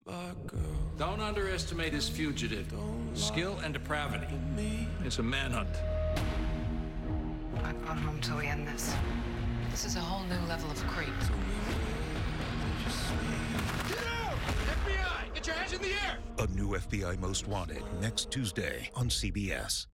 Don't underestimate his fugitive. Skill and depravity. It's a manhunt. I'm going home till we end this. This is a whole new level of creep. Get out! FBI! Get your hands in the air! A new FBI Most Wanted next Tuesday on CBS.